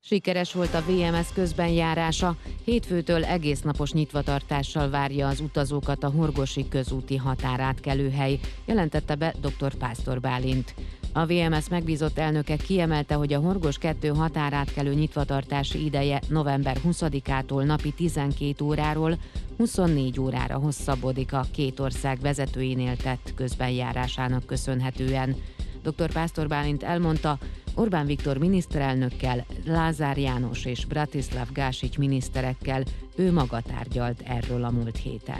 Sikeres volt a VMS közbenjárása, hétfőtől egésznapos nyitvatartással várja az utazókat a Horgosi közúti határátkelőhely, jelentette be dr. Pásztor Bálint. A VMS megbízott elnöke kiemelte, hogy a Horgos 2 határátkelő nyitvatartási ideje november 20-ától napi 12 óráról 24 órára hosszabbodik a két ország vezetőinél tett közbenjárásának köszönhetően. Dr. Pásztor Bálint elmondta, Orbán Viktor miniszterelnökkel, Lázár János és Bratislav Gásics miniszterekkel ő maga tárgyalt erről a múlt héten.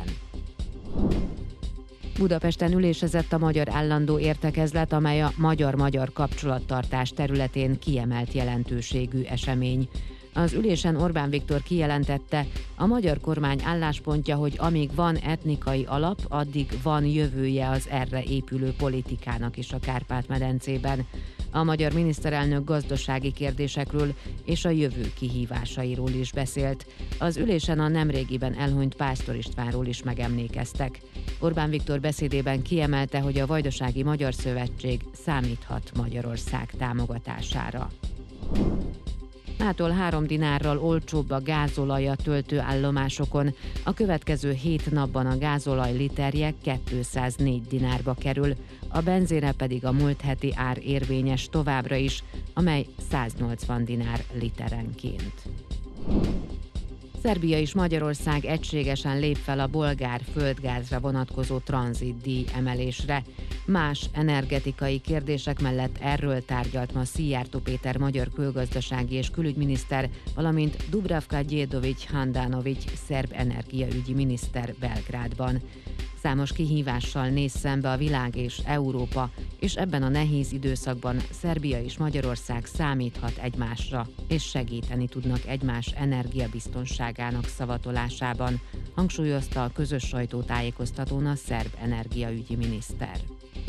Budapesten ülésezett a Magyar Állandó Értekezlet, amely a magyar-magyar kapcsolattartás területén kiemelt jelentőségű esemény. Az ülésen Orbán Viktor kijelentette, a magyar kormány álláspontja, hogy amíg van etnikai alap, addig van jövője az erre épülő politikának is a Kárpát-medencében. A magyar miniszterelnök gazdasági kérdésekről és a jövő kihívásairól is beszélt. Az ülésen a nemrégiben elhunyt Pásztor Istvánról is megemlékeztek. Orbán Viktor beszédében kiemelte, hogy a Vajdasági Magyar Szövetség számíthat Magyarország támogatására. Mától 3 dinárral olcsóbb a gázolaj a töltőállomásokon. A következő 7 napban a gázolaj literje 204 dinárba kerül, a benzére pedig a múlt heti ár érvényes továbbra is, amely 180 dinár literenként. Szerbia és Magyarország egységesen lép fel a bolgár földgázra vonatkozó tranzitdíj emelésre. Más energetikai kérdések mellett erről tárgyalt ma Szijjártó Péter magyar külgazdasági és külügyminiszter, valamint Dubravka Djedovic Handanovic szerb energiaügyi miniszter Belgrádban. Számos kihívással néz szembe a világ és Európa, és ebben a nehéz időszakban Szerbia és Magyarország számíthat egymásra, és segíteni tudnak egymás energiabiztonságának szavatolásában, hangsúlyozta a közös sajtótájékoztatón a szerb energiaügyi miniszter.